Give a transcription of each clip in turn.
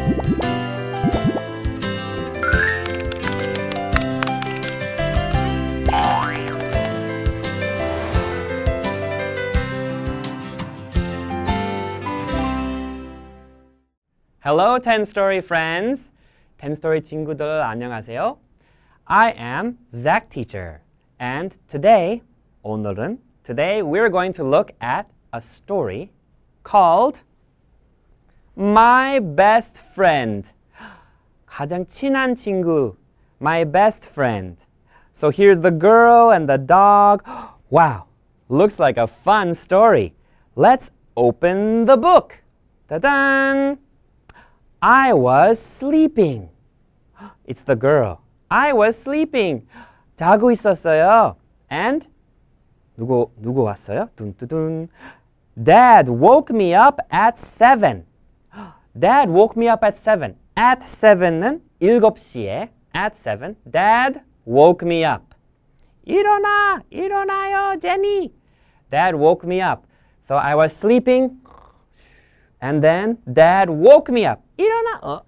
Hello, 10-Story friends. 10-Story 친구들 안녕하세요. I am Zach teacher. And today we're going to look at a story called My Best Friend. 가장 친한 친구, My Best Friend. So here's the girl and the dog. Wow, looks like a fun story. Let's open the book. Ta-da! I was sleeping. It's the girl. I was sleeping. 자고 있었어요. And 누구 왔어요? 둔뚜둔. Dad woke me up at 7. Dad woke me up at 7. At 7는 7시에. At 7. Dad woke me up. 일어나요, 제니. Dad woke me up. So I was sleeping. And then Dad woke me up. 일어나.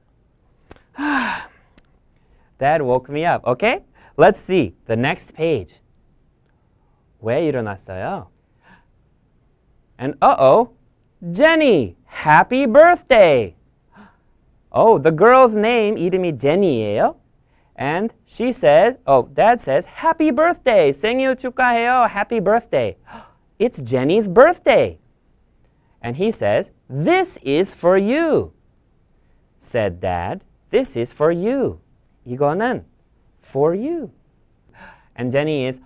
Dad woke me up. Okay? Let's see the next page. 왜 일어났어요? And Jenny, happy birthday. Oh, the girl's name 이름이 Jenny예요. And she said, Dad says, happy birthday. 생일 축하해요. Happy birthday. It's Jenny's birthday. And he says, this is for you. Said Dad, this is for you. 이거는 for you. And Jenny is,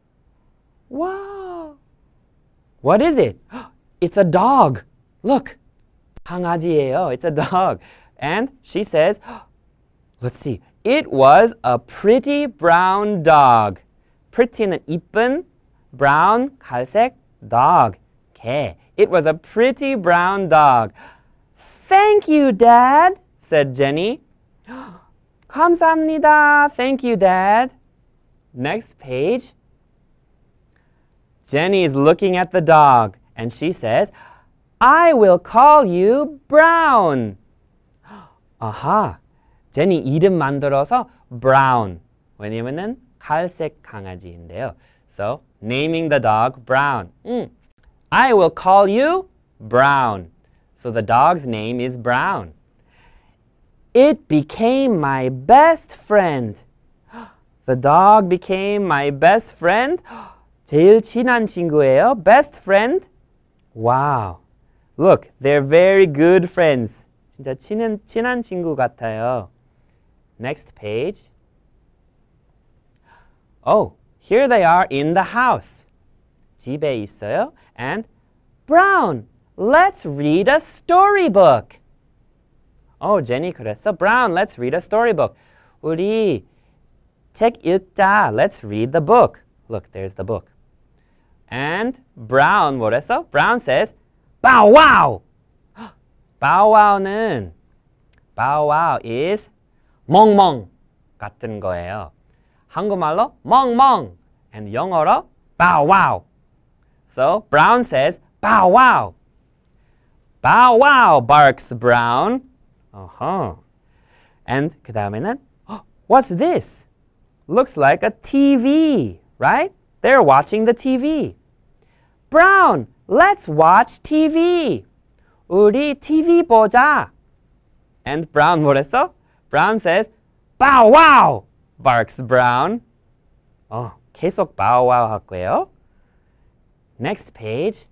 wow. What is it? It's a dog. Look, 강아지예요. It's a dog. And she says, let's see. It was a pretty brown dog. pretty는 이쁜, brown, 갈색, dog, 개. It was a pretty brown dog. Thank you, Dad, said Jenny. 감사합니다. Thank you, Dad. Next page. Jenny is looking at the dog, and she says, I will call you Brown. 아하, 제니 이름 만들어서 Brown. 왜냐면은 갈색 강아지인데요. So, naming the dog Brown. I will call you Brown. So the dog's name is Brown. It became my best friend. The dog became my best friend. 제일 친한 친구예요. Best friend. Wow. Look, they're very good friends. 진짜 친한 친구 같아요. Next page. Oh, here they are in the house. 집에 있어요. And Brown, let's read a storybook. Jenny 그랬어. Brown, let's read a storybook. 우리 책 읽자. Let's read the book. Look, there's the book. And Brown 뭐랬어? Brown says, Bow wow! Bow wow는 Bow wow is 멍멍 같은 거예요. 한국말로 멍멍 and 영어로 Bow wow. So Brown says, Bow wow! Bow wow, barks Brown. And 그 다음에는 what's this? Looks like a TV, right? They're watching the TV. Brown, let's watch TV. 우리 TV 보자. And Brown 뭐랬어? Brown says, Bow wow! barks Brown. 계속 bow wow 할 거예요. Next page.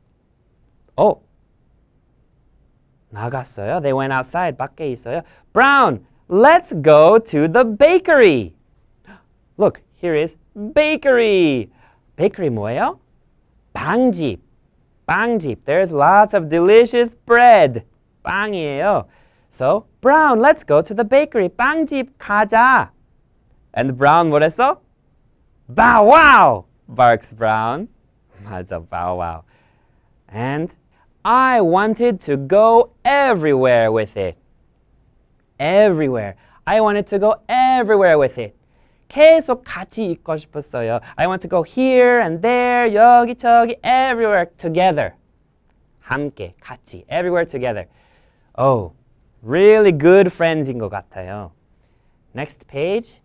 나갔어요. They went outside. 밖에 있어요. Brown, let's go to the bakery. Look, here is bakery. Bakery 뭐예요? 빵집. 빵집. There's lots of delicious bread. 빵이에요. So, Brown, let's go to the bakery. 빵집 가자. And Brown 뭐랬어? Bow wow! barks Brown. 맞아, bow wow. And I wanted to go everywhere with it. Everywhere. I wanted to go everywhere with it. 계속 같이 있고 싶었어요. I want to go here and there, 여기 저기, everywhere together. 함께, 같이, everywhere together. Really good friends인 것 같아요. Next page.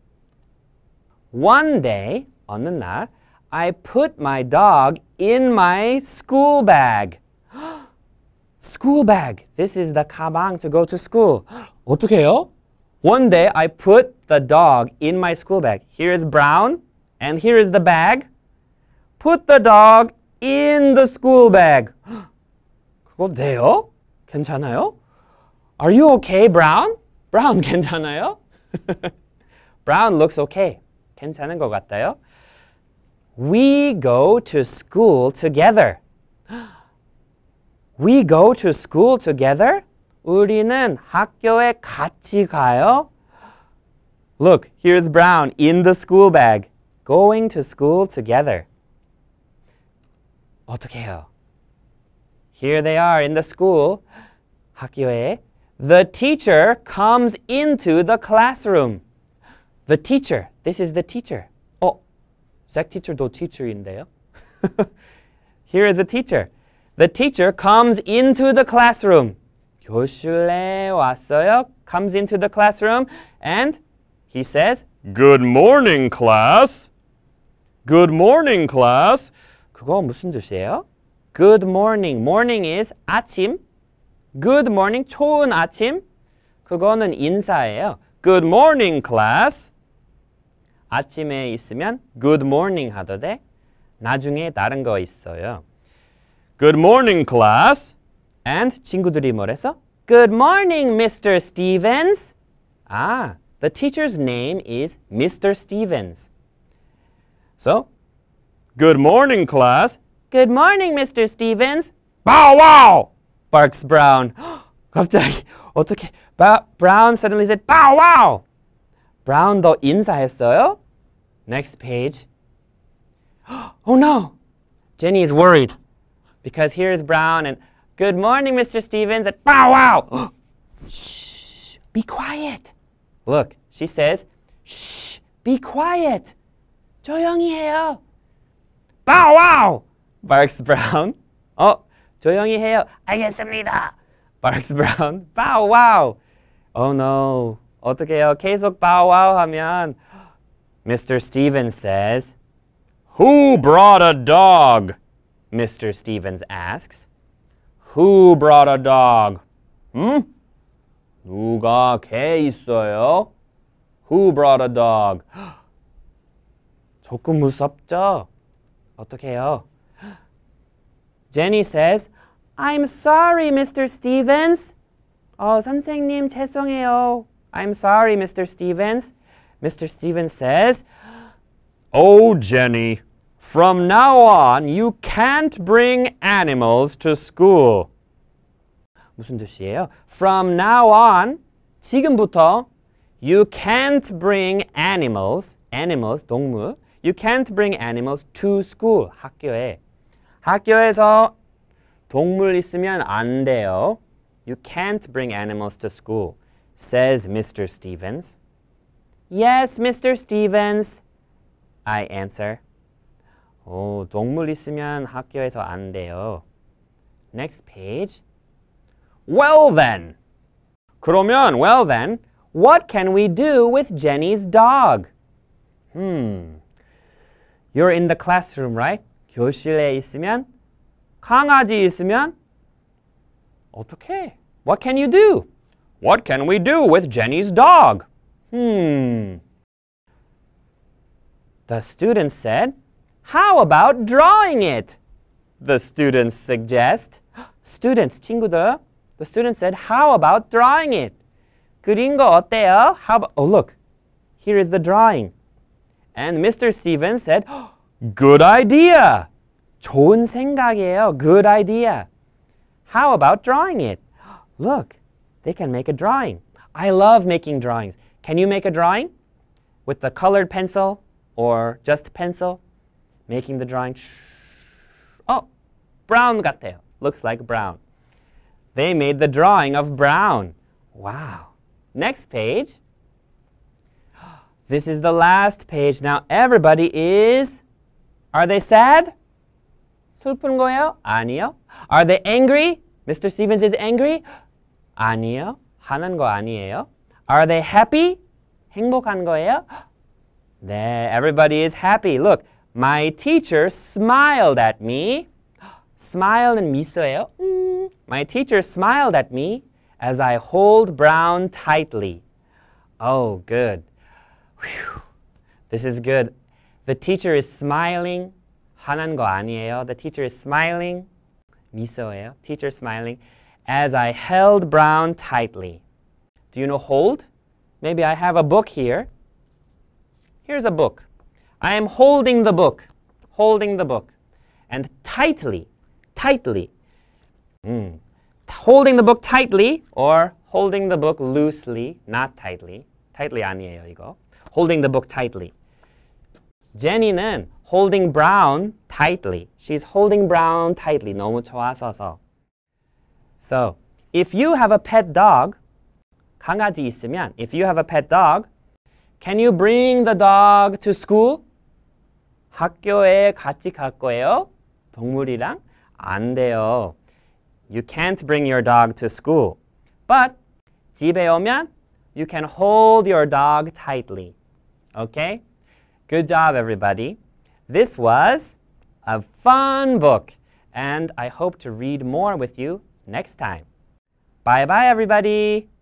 One day, 어느 날, I put my dog in my school bag. School bag. This is the 가방 to go to school. 어떻게 해요? One day I put the dog in my school bag. Here is Brown and here is the bag. Put the dog in the school bag. 그거 돼요? 괜찮아요? Are you okay, Brown? Brown 괜찮아요? Brown looks okay. 괜찮은 것 같아요. We go to school together. We go to school together? 우리는 학교에 같이 가요? Look, here's Brown in the school bag. Going to school together. 어떻게 해요? Here they are in the school. 학교에. The teacher comes into the classroom. The teacher. This is the teacher. Zach teacher도 teacher인데요. Here is the teacher. The teacher comes into the classroom. 교실에 왔어요. Comes into the classroom and he says, Good morning, class. Good morning, class. 그거 무슨 뜻이에요? Good morning. Morning is 아침. Good morning, 좋은 아침. 그거는 인사예요. Good morning, class. 아침에 있으면 good morning 하던데 나중에 다른 거 있어요. Good morning, class. And 친구들이 뭐랬어? Good morning, Mr. Stevens. The teacher's name is Mr. Stevens. So, good morning, class. Good morning, Mr. Stevens. Bow wow! Barks Brown. 갑자기 어떻게 Brown suddenly said, Bow wow! Brown도 인사했어요. Next page. Oh no! Jenny is worried because here is Brown and Good morning, Mr. Stevens, and bow wow! Shh! Be quiet! Look, she says, Shh! Be quiet! 조용히 해요. Bow wow! Barks Brown. 조용히 해요. 알겠습니다. Barks Brown. Bow wow! Oh no. 어떻게 해요? 계속 bow wow 하면 Mr. Stevens says, Who brought a dog? Mr. Stevens asks. Who brought a dog? 누가 개 있어요? Who brought a dog? 조금 무섭죠? 어떻게 해요? Jenny says, I'm sorry, Mr. Stevens. 선생님 죄송해요. I'm sorry, Mr. Stevens. Mr. Stevens says, Oh, Jenny, from now on, you can't bring animals to school. 무슨 뜻이에요? From now on, 지금부터, you can't bring animals, 동물, you can't bring animals to school, 학교에. 학교에서 동물 있으면 안 돼요. You can't bring animals to school, says Mr. Stevens. Yes, Mr. Stevens, I answer. 동물 있으면 학교에서 안 돼요. Next page. Well then. 그러면, well then, what can we do with Jenny's dog? You're in the classroom, right? 교실에 있으면, 강아지 있으면, 어떻게? What can you do? What can we do with Jenny's dog? The student said, How about drawing it? The students suggest. Students, 친구들. The student said, How about drawing it? 그린 거 어때요? How about, look. Here is the drawing. And Mr. Stevens said, Good idea. 좋은 생각이에요. Good idea. How about drawing it? Look, they can make a drawing. I love making drawings. Can you make a drawing? With the colored pencil or just pencil? Making the drawing. Brown 같아요. Looks like brown. They made the drawing of Brown. Wow. Next page. This is the last page. Now everybody is, are they sad? 슬픈 거예요? 아니요. Are they angry? Mr. Stevens is angry? 아니요. 하는 거 아니에요? Are they happy? 행복한 거예요? 네, everybody is happy. Look, my teacher smiled at me. Smile는 미소예요. My teacher smiled at me as I hold Brown tightly. Oh, good. Whew. This is good. The teacher is smiling. 화난 거 아니에요. The teacher is smiling. 미소예요. Teacher smiling. As I held Brown tightly. Do you know hold? Maybe I have a book here. Here's a book. I am holding the book. Holding the book. And tightly. Tightly. Holding the book tightly or holding the book loosely, not tightly. tightly 아니에요, 이거. Holding the book tightly. Jenny는 holding Brown tightly. She's holding Brown tightly. 너무 좋아서서. So, if you have a pet dog, 강아지 있으면, if you have a pet dog, can you bring the dog to school? 학교에 같이 갈 거예요? 동물이랑? 안 돼요. You can't bring your dog to school. But 집에 오면 you can hold your dog tightly. Okay? Good job, everybody. This was a fun book, and I hope to read more with you next time. Bye-bye, everybody.